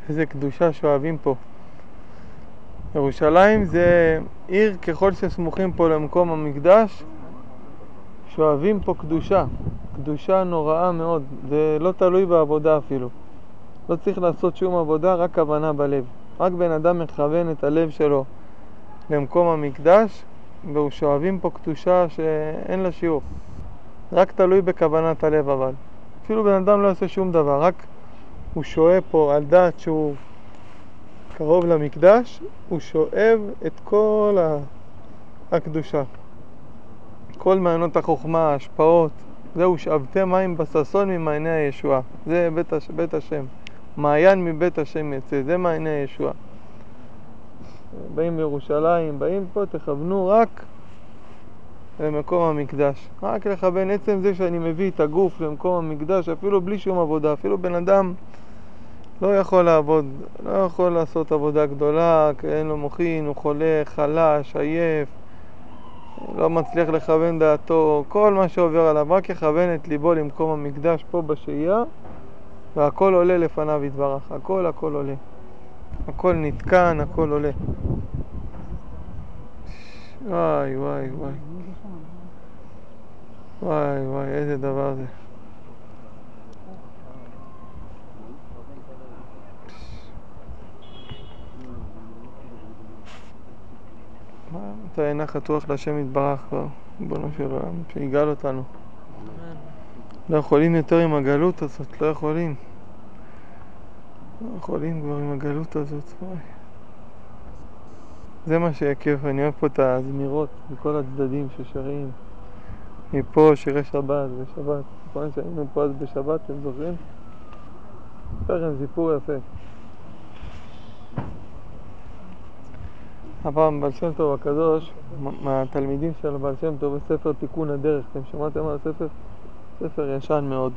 איזה קדושה שאוהבים פה. ירושלים זה עיר ככל שסמוכים פה למקום המקדש, שאוהבים פה קדושה. קדושה נוראה מאוד. זה לא תלוי בעבודה אפילו. לא צריך לעשות שום עבודה, רק כוונה בלב. רק בן אדם מכוון את הלב שלו למקום המקדש, והוא שאוהבים פה קדושה שאין לה שיעור. רק תלוי בכוונת הלב אבל. אפילו בן אדם לא עושה שום דבר, רק הוא שואב פה על דעת שהוא קרוב למקדש, הוא שואב את כל הקדושה. כל מעיינות החוכמה, ההשפעות, זהו שאבתם מים בששון ממעייני הישועה. זה בית השם. מעיין מבית השם יצא, זה מעייני הישועה. באים בירושלים, באים פה, תכוונו רק למקום המקדש. רק לכוון עצם זה שאני מביא את הגוף למקום המקדש, אפילו בלי שום עבודה. אפילו בן אדם לא יכול לעבוד, לא יכול לעשות עבודה גדולה, כי אין לו מוחין, הוא חולה, חלש, עייף, לא מצליח לכוון דעתו, כל מה שעובר עליו, רק יכוון את ליבו למקום המקדש פה בשהייה, והכל עולה לפניו יתברך, הכל עולה. הכל נתקן, הכל עולה. וואי, וואי, וואי. וואי, וואי, איזה דבר זה. אתה הנחת רוח להשם יתברך כבר, בנו של העולם, שיגאל אותנו. לא יכולים יותר עם הגלות הזאת, לא יכולים. לא יכולים כבר עם הגלות הזאת, וואי. זה מה שיקף, אני אוהב פה את הזמירות מכל הצדדים ששרים. מפה שירי שבת ושבת. נכון שהיינו פה אז בשבת, אתם זוכרים? לכם סיפור יפה. הפעם בעל שם טוב הקדוש, מהתלמידים של בעל שם טוב בספר תיקון הדרך, אתם שמעתם על הספר? ספר ישן מאוד.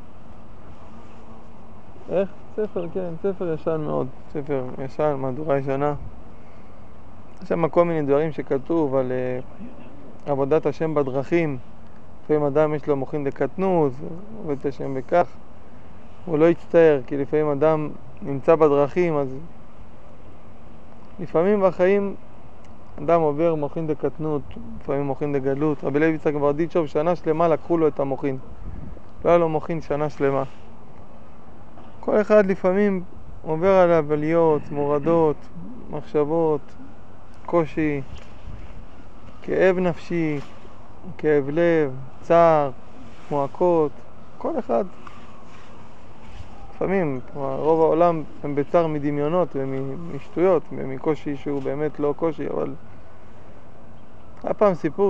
איך? ספר, כן, ספר ישן מאוד. ספר ישן, מהדורה ישנה. יש שם כל מיני דברים שכתוב על עבודת השם בדרכים. לפעמים אדם יש לו מוחין דקטנות, עובד את השם בכך. הוא לא יצטער, כי לפעמים אדם נמצא בדרכים, אז לפעמים בחיים אדם עובר מוחין דקטנות, לפעמים מוחין דגלות. רבי לוי יצחק ברדיצ'וב, שנה שלמה לקחו לו את המוחין. לא היה לו מוחין שנה שלמה. כל אחד לפעמים עובר עליו עליות, מורדות, מחשבות, קושי, כאב נפשי, כאב לב, צער, מועקות, כל אחד. לפעמים, רוב העולם הם בצער מדמיונות ומשטויות ומקושי שהוא באמת לא קושי, אבל היה פעם סיפור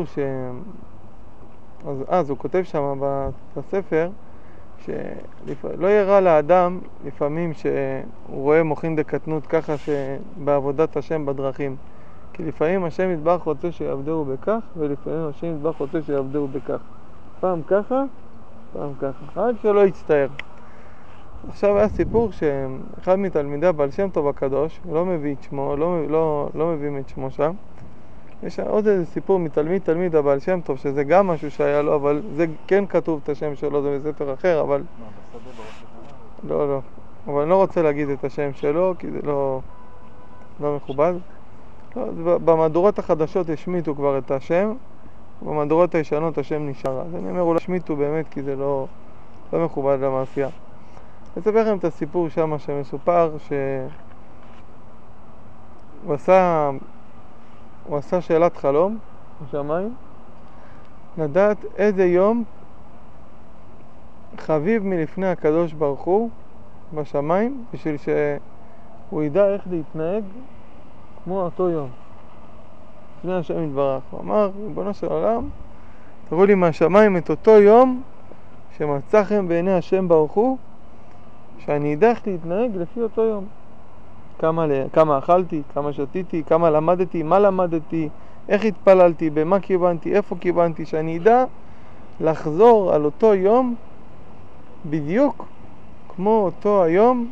אז הוא כותב שם בספר שלא יראה לאדם לפעמים שהוא רואה מוחין דקטנות ככה שבעבודת השם בדרכים, כי לפעמים השם יתברך רוצה שיעבדהו בכך, ולפעמים השם יתברך רוצה שיעבדהו בכך, פעם ככה, פעם ככה, רק שלא יצטער. עכשיו היה סיפור שאחד מתלמידי בעל שם טוב הקדוש, לא מביא את שמו, לא מביאים את שמו שם. יש עוד איזה סיפור מתלמיד הבעל שם טוב, שזה גם משהו שהיה לו, אבל זה כן כתוב את השם שלו, זה בספר אחר, אבל לא, אבל אני לא רוצה להגיד את השם שלו, כי זה לא מכובד. לא, במהדורות החדשות השמיטו כבר את השם, במהדורות הישנות השם נשאר. אז אני אומר, אולי השמיטו באמת, כי זה לא מכובד למעשייה. אספר לכם את הסיפור שם שמסופר הוא עשה שאלת חלום בשמיים, לדעת איזה יום חביב מלפני הקדוש ברוך הוא בשמיים, בשביל שהוא ידע איך להתנהג כמו אותו יום לפני השם יתברך. הוא אמר, ריבונו של עולם, תראו לי מהשמיים את אותו יום שמצא חן בעיני השם ברוך הוא, שאני אדע איך להתנהג לפי אותו יום. כמה אכלתי, כמה שתיתי, כמה למדתי, מה למדתי, איך התפללתי, במה כיוונתי, איפה כיוונתי, שאני אדע לחזור על אותו יום בדיוק כמו אותו היום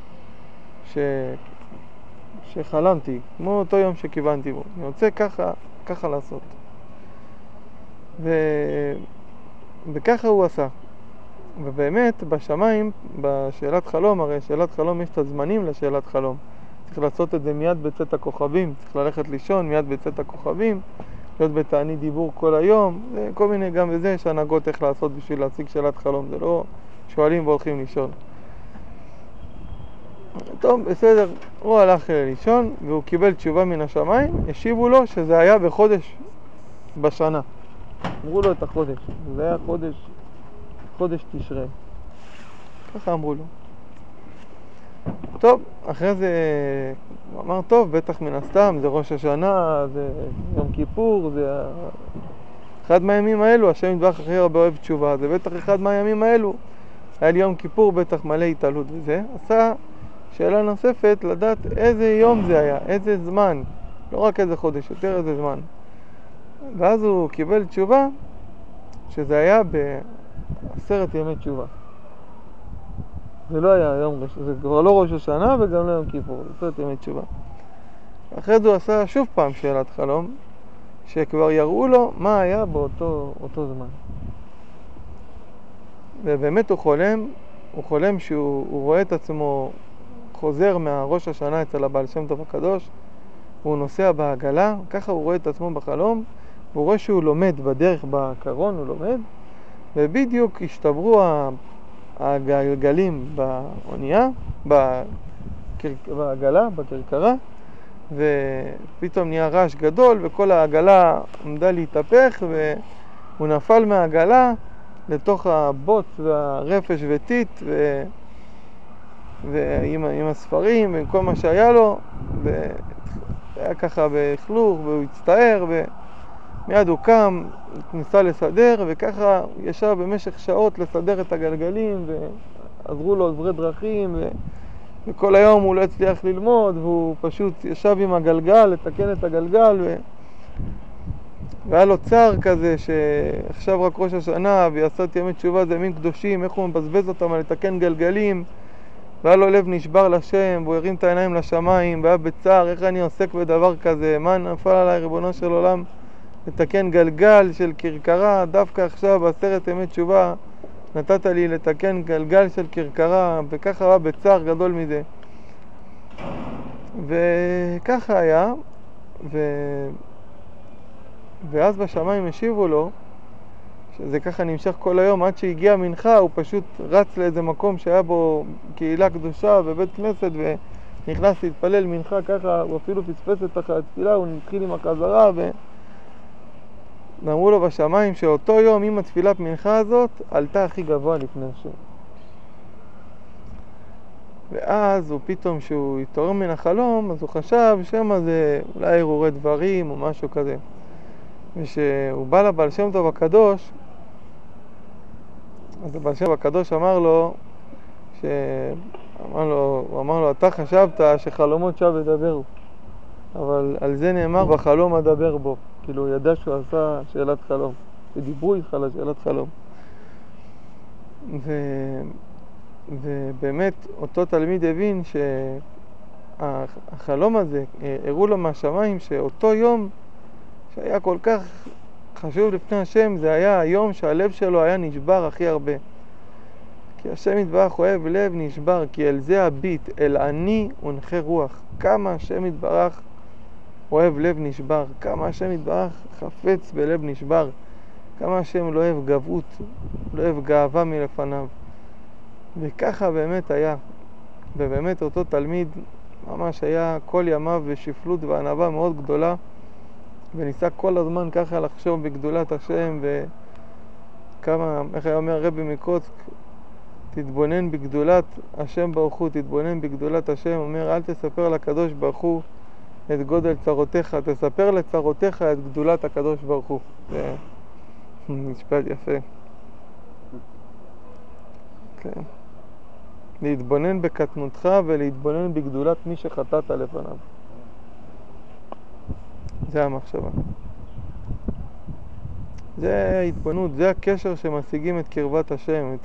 שחלמתי, כמו אותו יום שכיוונתי בו. אני רוצה ככה לעשות. וככה הוא עשה. ובאמת בשמיים, בשאלת חלום, הרי שאלת חלום יש את הזמנים לשאלת חלום. צריך לעשות את זה מיד בצאת הכוכבים, צריך ללכת לישון מיד בצאת הכוכבים, להיות בתענית דיבור כל היום, כל מיני, גם בזה יש הנהגות איך לעשות בשביל להציג שאלת חלום, זה לא שואלים והולכים לישון. טוב, בסדר, הוא הלך לישון והוא קיבל תשובה מן השמיים, השיבו לו שזה היה בחודש בשנה. אמרו לו את החודש, זה היה חודש תשרי. ככה אמרו לו. טוב, אחרי זה הוא אמר, טוב, בטח מן הסתם, זה ראש השנה, זה יום כיפור, זה אחד מהימים האלו, השם יתברך הכי הרבה אוהב תשובה, זה בטח אחד מהימים האלו. היה לי יום כיפור, בטח מלא התעלות וזה. עשה שאלה נוספת, לדעת איזה יום זה היה, איזה זמן, לא רק איזה חודש, יותר איזה זמן. ואז הוא קיבל תשובה שזה היה ב10 ימי תשובה. זה לא היה יום ראשון, זה כבר לא ראש השנה וגם לא יום כיפור, 10 ימי תשובה. אחרי זה הוא עשה שוב פעם שאלת חלום, שכבר יראו לו מה היה באותו זמן. ובאמת הוא חולם שהוא רואה את עצמו חוזר מהראש השנה אצל הבעל שם טוב הקדוש, והוא נוסע בעגלה, ככה הוא רואה את עצמו בחלום, והוא רואה שהוא לומד בדרך בקרון, הוא לומד, ובדיוק השתברו הגלגלים באונייה, בעגלה, בכרכרה, ופתאום נהיה רעש גדול, וכל העגלה עמדה להתהפך, והוא נפל מהעגלה לתוך הבוץ והרפש וטיט, ועם הספרים ועם כל מה שהיה לו, והיה ככה בכלוך, והוא הצטער, ומיד הוא קם, ניסה לסדר, וככה הוא ישב במשך שעות לסדר את הגלגלים, ועזרו לו עזרי דרכים, וכל היום הוא לא הצליח ללמוד, והוא פשוט ישב עם הגלגל, לתקן את הגלגל, והיה לו צער כזה שעכשיו רק ראש השנה ויעשה ימי תשובה, זה ימים קדושים, איך הוא מבזבז אותם על לתקן גלגלים, והיה לו לב נשבר לשם, והוא הרים את העיניים לשמיים, והיה בצער, איך אני עוסק בדבר כזה, מה נפל עליי ריבונו של עולם לתקן גלגל של כרכרה, דווקא עכשיו ב10 ימי תשובה נתת לי לתקן גלגל של כרכרה, וככה היה בצער גדול מזה. וככה היה, ואז בשמיים השיבו לו, שזה ככה נמשך כל היום, עד שהגיע מנחה, הוא פשוט רץ לאיזה מקום שהיה בו קהילה קדושה בבית כנסת, ונכנס להתפלל מנחה ככה, הוא אפילו פספס את התפילה, הוא התחיל עם החזרה, ואמרו לו בשמיים שאותו יום עם התפילת מנחה הזאת, עלתה הכי גבוה לפני השם. ואז הוא פתאום, שהוא התעורר מן החלום, אז הוא חשב שמה זה אולי הרהורי דברים או משהו כזה. ושהוא בא לבעל שם טוב הקדוש, אז הבעל שם טוב הקדוש אמר לו, הוא אמר לו, אתה חשבת שחלומות שב ידברו, אבל על זה נאמר בחלום אדבר בו. כאילו הוא ידע שהוא עשה שאלת חלום, ודיברו איתך על שאלת חלום. ובאמת אותו תלמיד הבין שהחלום הזה, הראו לו מהשמיים שאותו יום שהיה כל כך חשוב לפני השם, זה היה היום שהלב שלו היה נשבר הכי הרבה. כי השם יתברך אוהב לב נשבר, כי אל זה הביט, אל אני ונחה רוח. כמה השם יתברך אוהב לב נשבר, כמה השם יתברך חפץ בלב נשבר, כמה השם לא אוהב גבעות, לא אוהב גאווה מלפניו. וככה באמת היה, ובאמת אותו תלמיד ממש היה כל ימיו בשפלות וענווה מאוד גדולה, וניסה כל הזמן ככה לחשוב בגדולת השם, וכמה, איך היה אומר רבי מקוצק, תתבונן בגדולת השם ברוך הוא, תתבונן בגדולת השם, אומר אל תספר לקדוש ברוך הוא את גודל צרותיך, תספר לצרותיך את גדולת הקדוש ברוך הוא. זה משפט יפה. כן. להתבונן בקטנותך ולהתבונן בגדולת מי שחטאת לפניו. זה המחשבה. זה ההתבוננות, זה הקשר שמשיגים את קרבת השם,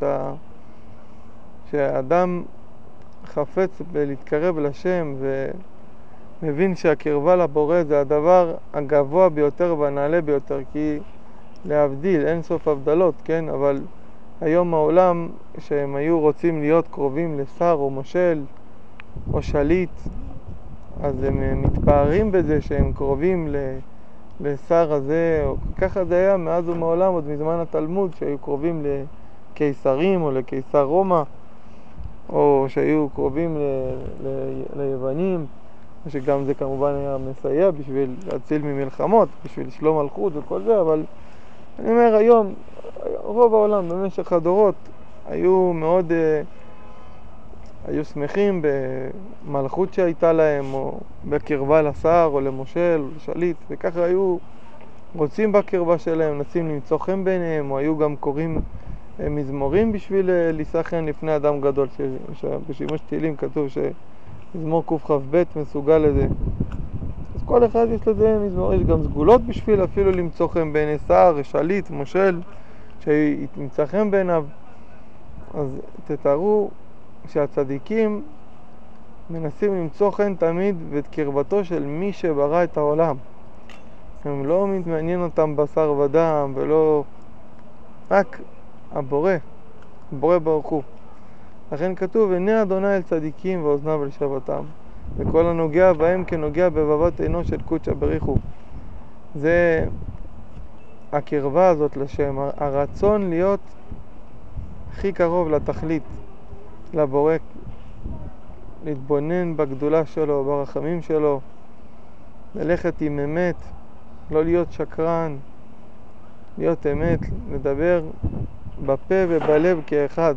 שהאדם חפץ בלהתקרב לשם ומבין שהקרבה לבורא זה הדבר הגבוה ביותר והנעלה ביותר, כי להבדיל, אין סוף הבדלות, כן? אבל היום העולם שהם היו רוצים להיות קרובים לשר או מושל או שליט, אז הם מתפארים בזה שהם קרובים לשר הזה, או ככה זה היה מאז ומעולם, עוד מזמן התלמוד, שהיו קרובים לקיסרים או לקיסר רומא, או שהיו קרובים ליוונים, שגם זה כמובן היה מסייע בשביל להציל ממלחמות, בשביל שלום מלכות וכל זה, אבל אני אומר היום, רוב העולם במשך הדורות היו מאוד, היו שמחים במלכות שהייתה להם, או בקרבה לשר או למושל או לשליט, וככה היו רוצים בקרבה שלהם, מנסים למצוא חן ביניהם, או היו גם קוראים מזמורים בשביל לישא חן לפני אדם גדול, שבשימוש תהילים כתוב שמזמור קכ"ב מסוגל לזה. אז כל אחד יש לזה מזמור, יש גם סגולות בשביל אפילו למצוא חן בעיני שר, שליט, מושל, שימצא חן בעיניו. אז תתארו שהצדיקים מנסים למצוא חן תמיד ואת קרבתו של מי שברא את העולם. הם לא מתעניין אותם בשר ודם, ולא רק הבורא ברוך הוא. לכן כתוב, עיני אדוני אל צדיקים ואוזניו אל שבתם, וכל הנוגע בהם כנוגע בבבת עינו של קודשא בריחו. זה הקרבה הזאת לשם, הרצון להיות הכי קרוב לתכלית, לבורא, להתבונן בגדולה שלו, ברחמים שלו, ללכת עם אמת, לא להיות שקרן, להיות אמת, לדבר בפה ובלב כאחד.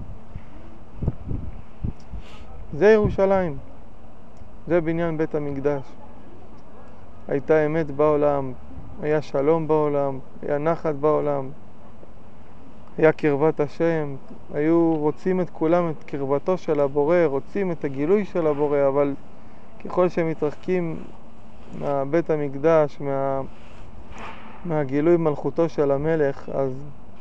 זה ירושלים, זה בניין בית המקדש. הייתה אמת בעולם, היה שלום בעולם, היה נחת בעולם, היה קרבת השם, היו רוצים את כולם את קרבתו של הבורא, רוצים את הגילוי של הבורא, אבל ככל שהם מתרחקים מהבית המקדש, מהגילוי מלכותו של המלך, אז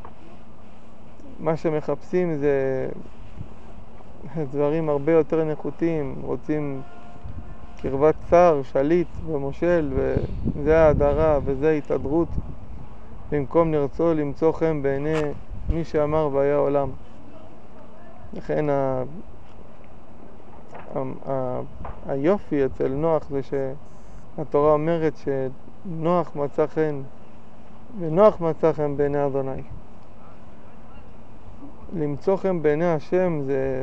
מה שמחפשים זה דברים הרבה יותר נחותים, רוצים קרבת שר, שליט ומושל, וזה ההדרה וזה ההתהדרות, במקום לרצות למצוא חן בעיני מי שאמר והיה עולם. לכן היופי אצל נוח זה שהתורה אומרת שנוח מצא חן, ונוח מצא חן בעיני אדוני. למצוא חן בעיני השם זה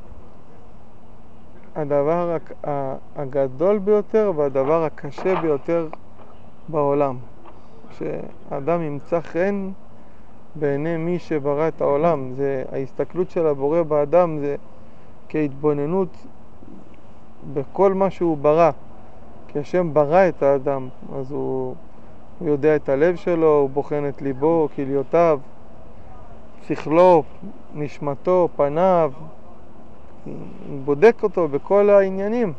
הדבר הגדול ביותר והדבר הקשה ביותר בעולם. שאדם ימצא חן בעיני מי שברא את העולם. זה ההסתכלות של הבורא באדם, זה כהתבוננות בכל מה שהוא ברא. כי השם ברא את האדם, אז הוא יודע את הלב שלו, הוא בוחן את ליבו, כליותיו, שכלו, נשמתו, פניו, בודק אותו בכל העניינים.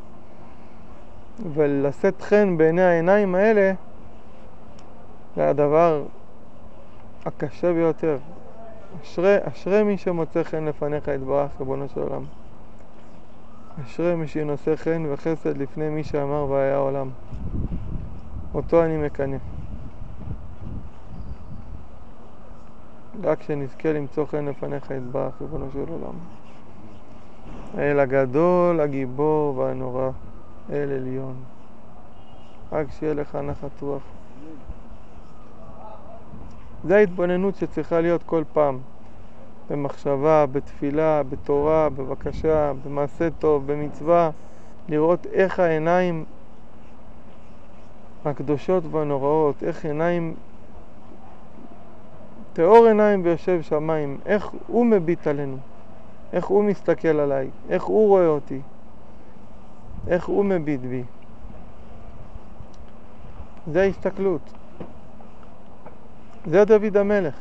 ולשאת חן בעיני העיניים האלה זה הדבר הקשה ביותר. אשרי מי שמוצא חן לפניך יתברך, ריבונו של עולם. אשרי מי שנושא חן וחסד לפני מי שאמר והיה עולם. אותו אני מקנא. רק שנזכה למצוא חן לפניך יתברך, ריבונו של עולם. האל הגדול, הגיבור והנורא, אל עליון. רק שיהיה לך נחת רוח. זה ההתבוננות שצריכה להיות כל פעם. במחשבה, בתפילה, בתורה, בבקשה, במעשה טוב, במצווה. לראות איך העיניים הקדושות והנוראות, איך עיניים, תיאור עיניים ויושב שמיים, איך הוא מביט עלינו, איך הוא מסתכל עליי, איך הוא רואה אותי, איך הוא מביט בי. זה ההסתכלות. זה דוד המלך.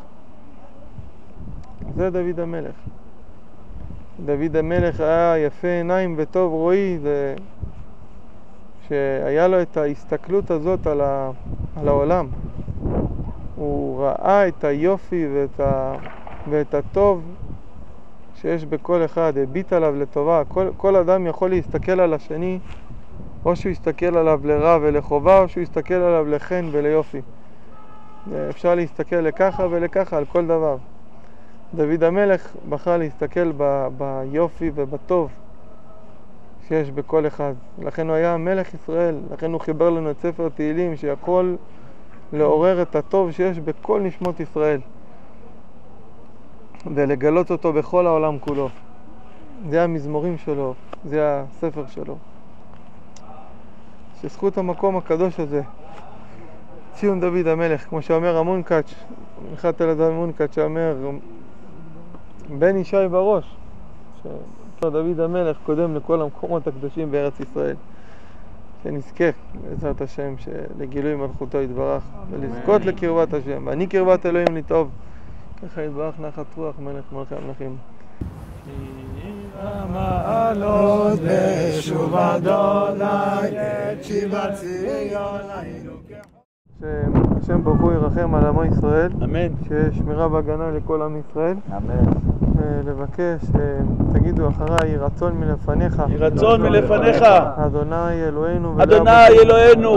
זה דוד המלך. דוד המלך היה יפה עיניים וטוב רואי, זה שהיה לו את ההסתכלות הזאת על העולם. הוא ראה את היופי ואת הטוב שיש בכל אחד, הביט עליו לטובה. כל אדם יכול להסתכל על השני, או שהוא יסתכל עליו לרע ולחובה, או שהוא יסתכל עליו לחן וליופי. אפשר להסתכל לככה ולככה על כל דבר. דוד המלך בחר להסתכל ביופי ובטוב שיש בכל אחד. לכן הוא היה מלך ישראל, לכן הוא חיבר לנו את ספר תהילים שיכול לעורר את הטוב שיש בכל נשמות ישראל ולגלות אותו בכל העולם כולו. זה המזמורים שלו, זה הספר שלו. שזכות המקום הקדוש הזה, ציון דוד המלך, כמו שאומר המונקאץ', מנחת אל אדם מונקאץ' שאומר בן ישי בראש, שדוד המלך קודם לכל המקומות הקדושים בארץ ישראל. שנזכה בעזרת השם לגילוי מלכותו יתברך ולזכות לקרבת השם, ואני קרבת אלוהים לטוב, ככה יתברך נחת רוח מלך מלכי המלכים. המעלות בשוב אדוני את שיבת ציון. שהשם ברוך הוא ירחם על עמו ישראל, אמן. ששמירה והגנה לכל עם ישראל. אמן. לבקש, תגידו אחריי, יהי רצון מלפניך, יהי רצון מלפניך, אדוני אלוהינו אדוני אלוהינו,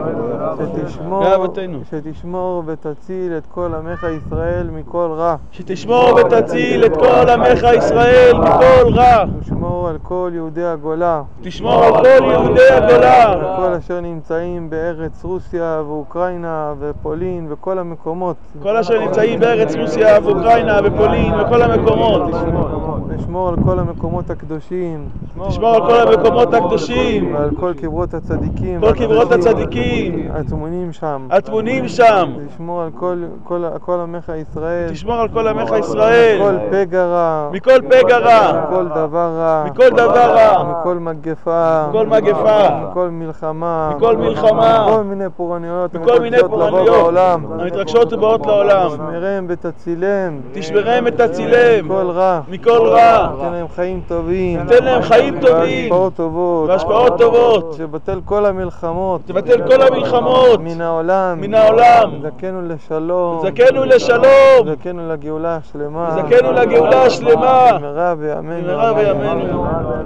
שתשמור ותציל את כל עמך ישראל מכל רע, שתשמור ותציל את כל עמך ישראל מכל רע, תשמור על כל יהודי הגולה, תשמור על כל יהודי הגולה, וכל אשר נמצאים בארץ רוסיה ואוקראינה ופולין וכל המקומות, כל אשר נמצאים בארץ רוסיה ואוקראינה ופולין וכל המקומות, לשמור על כל המקומות הקדושים, תשמור על כל המקומות הקדושים ועל כל קברות הצדיקים, כל קברות הצדיקים הטמונים שם, לשמור על כל עמך ישראל, תשמור על כל עמך ישראל מכל פגע רע, מכל פגע רע, מכל דבר רע, מכל דבר רע, מכל מגפה, מכל מגפה, מכל מלחמה, מכל מלחמה, כל מיני פורענויות מכל מיני פורענויות המתרגשות ובאות לעולם, תשמרם ותצילם, תשמרם ותצילם מכל רע, מכל רע, תן להם חיים טובים, תן להם חיים טובים והשפעות טובות, והשפעות טובות, שבטל כל המלחמות, תבטל כל המלחמות מן העולם, זכנו לשלום, זכנו לשלום, זכנו לגאולה השלמה, זכנו לגאולה השלמה, במהרה בימינו, במהרה בימינו.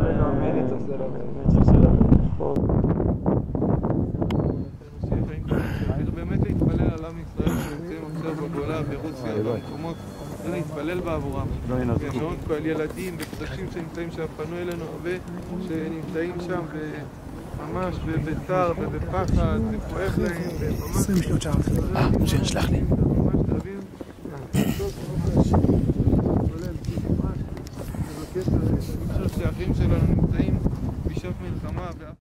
באמת להתפלל על עם ישראל שנמצאים עכשיו בגולה ברוסיה במקומות, להתפלל בעבורם, מאוד כל ילדים וקדושים שנמצאים שם, פנו אלינו הרבה שנמצאים שם ממש בצער ובפחד וכואב להם, 20 שניות שעה. משה, שלח לי. ממש תבין, לבקש שהאחים שלנו נמצאים בשעת מלחמה